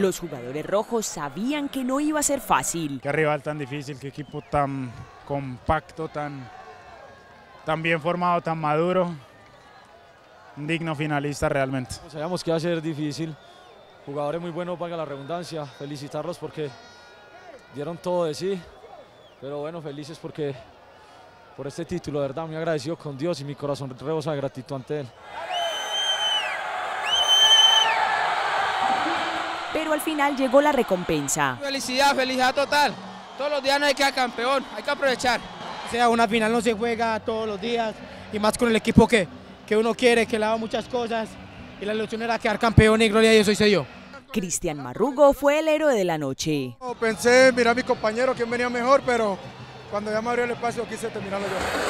Los jugadores rojos sabían que no iba a ser fácil. Qué rival tan difícil, qué equipo tan compacto, tan bien formado, tan maduro. Un digno finalista realmente. Sabíamos que iba a ser difícil. Jugadores muy buenos, valga la redundancia. Felicitarlos porque dieron todo de sí. Pero bueno, felices por este título, de verdad, muy agradecido con Dios y mi corazón rebosa de gratitud ante Él. Pero al final llegó la recompensa. Felicidad total. Todos los días no hay que quedar campeón, hay que aprovechar. O sea, una final no se juega todos los días y más con el equipo que uno quiere, que le da muchas cosas y la ilusión era quedar campeón y gloria a Dios hoy se dio. Cristian Marrugo fue el héroe de la noche. Pensé en mirar a mi compañero quién venía mejor, pero cuando ya me abrió el espacio quise terminarlo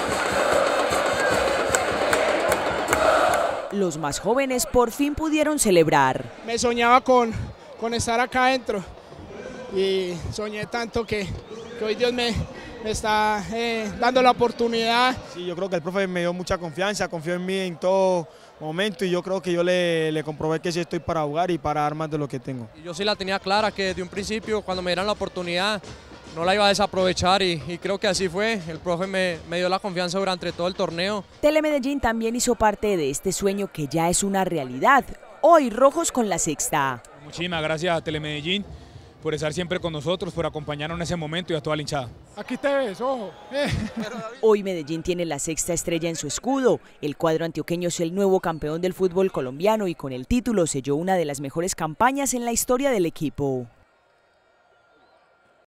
yo. Los más jóvenes por fin pudieron celebrar. Me soñaba con estar acá adentro y soñé tanto que hoy Dios me está dando la oportunidad. Sí, yo creo que el profe me dio mucha confianza, confió en mí en todo momento y yo creo que yo le comprobé que sí estoy para jugar y para dar más de lo que tengo. Yo sí la tenía clara que desde un principio cuando me dieran la oportunidad no la iba a desaprovechar y creo que así fue. El profe me dio la confianza durante todo el torneo. Telemedellín también hizo parte de este sueño que ya es una realidad. Hoy rojos con la sexta. Muchísimas gracias a Telemedellín por estar siempre con nosotros, por acompañarnos en ese momento y a toda la hinchada. Aquí te ves, ojo. Hoy Medellín tiene la sexta estrella en su escudo. El cuadro antioqueño es el nuevo campeón del fútbol colombiano y con el título selló una de las mejores campañas en la historia del equipo.